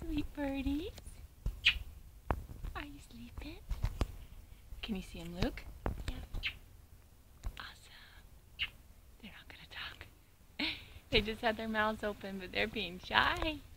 sweet birdies. Are you sleeping? Can you see them, Luke? Yeah. Awesome. They're not gonna talk. They just had their mouths open, but they're being shy.